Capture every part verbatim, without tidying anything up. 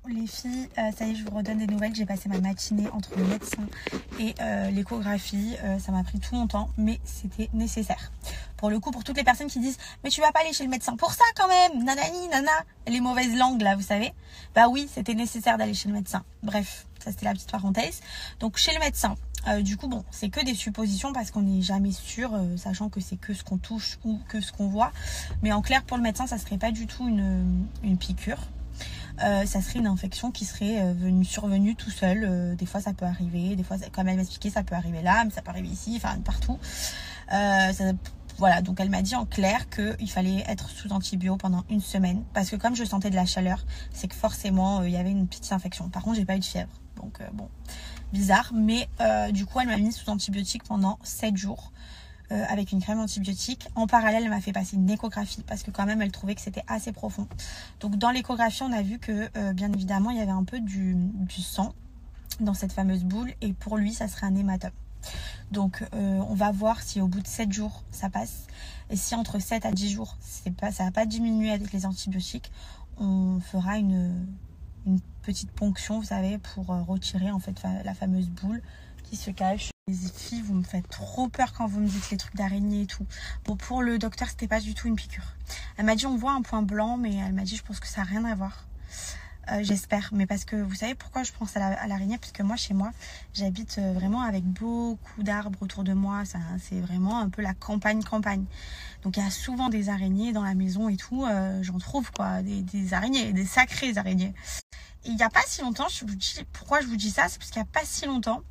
les filles, euh, ça y est, je vous redonne des nouvelles. J'ai passé ma matinée entre le médecin et euh, l'échographie. Euh, ça m'a pris tout mon temps, mais c'était nécessaire. Pour le coup, pour toutes les personnes qui disent « Mais tu vas pas aller chez le médecin pour ça quand même, nanani, nana !» Les mauvaises langues là, vous savez. Bah oui, c'était nécessaire d'aller chez le médecin. Bref, ça c'était la petite parenthèse. Donc chez le médecin, euh, du coup, bon, c'est que des suppositions parce qu'on n'est jamais sûr, euh, sachant que c'est que ce qu'on touche ou que ce qu'on voit. Mais en clair, pour le médecin, ça serait pas du tout une, une piqûre. Euh, ça serait une infection qui serait euh, venue, survenue tout seul. Euh, des fois, ça peut arriver. Des fois, comme elle m'a expliqué, ça peut arriver là, mais ça peut arriver ici, enfin partout. Euh, ça, voilà, donc elle m'a dit en clair qu'il fallait être sous antibio pendant une semaine. Parce que comme je sentais de la chaleur, c'est que forcément, il euh, y avait une petite infection. Par contre, j'ai pas eu de fièvre. Donc, euh, bon, bizarre. Mais euh, du coup, elle m'a mis sous antibiotiques pendant sept jours. Euh, avec une crème antibiotique. En parallèle, elle m'a fait passer une échographie parce que quand même, elle trouvait que c'était assez profond. Donc, dans l'échographie, on a vu que, euh, bien évidemment, il y avait un peu du, du sang dans cette fameuse boule. Et pour lui, ça serait un hématome. Donc, euh, on va voir si au bout de sept jours, ça passe. Et si entre sept à dix jours, c'est pas, ça va pas diminuer avec les antibiotiques, on fera une, une petite ponction, vous savez, pour retirer en fait la fameuse boule qui se cache. Les filles, vous me faites trop peur quand vous me dites les trucs d'araignée et tout. Bon, pour le docteur, c'était pas du tout une piqûre. Elle m'a dit on voit un point blanc, mais elle m'a dit je pense que ça n'a rien à voir. Euh, J'espère, mais parce que vous savez pourquoi je pense à l'araignée, parce que moi, chez moi, j'habite vraiment avec beaucoup d'arbres autour de moi. C'est vraiment un peu la campagne-campagne. Donc, il y a souvent des araignées dans la maison et tout. Euh, J'en trouve, quoi, des, des araignées, des sacrées araignées. Et il n'y a pas si longtemps, je vous dis, pourquoi je vous dis ça, c'est parce qu'il n'y a pas si longtemps,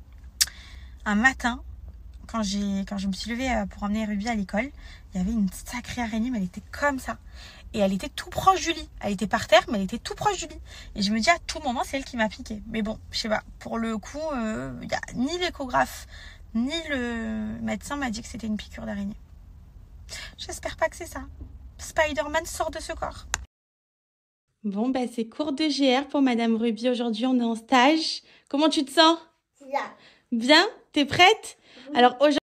un matin, quand, j'ai, quand je me suis levée pour emmener Ruby à l'école, il y avait une sacrée araignée, mais elle était comme ça. Et elle était tout proche du lit. Elle était par terre, mais elle était tout proche du lit. Et je me dis, à tout moment, c'est elle qui m'a piqué. Mais bon, je sais pas. Pour le coup, euh, y a ni l'échographe, ni le médecin m'a dit que c'était une piqûre d'araignée. J'espère pas que c'est ça. Spider-Man sort de ce corps. Bon, bah c'est cours de G R pour Madame Ruby. Aujourd'hui, on est en stage. Comment tu te sens? Bien. Bien? T'es prête? Oui. Alors aujourd'hui,